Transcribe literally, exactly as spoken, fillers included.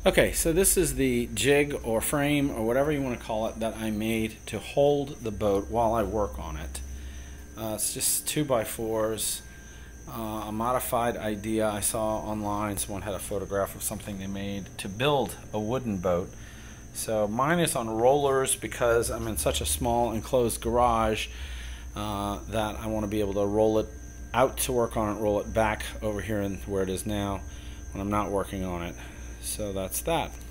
Okay, so this is the jig or frame or whatever you want to call it that I made to hold the boat while I work on it. Uh, it's just two by fours, uh, a modified idea I saw online. Someone had a photograph of something they made to build a wooden boat. So mine is on rollers because I'm in such a small enclosed garage uh, that I want to be able to roll it out to work on it, roll it back over here and where it is now when I'm not working on it. So that's that.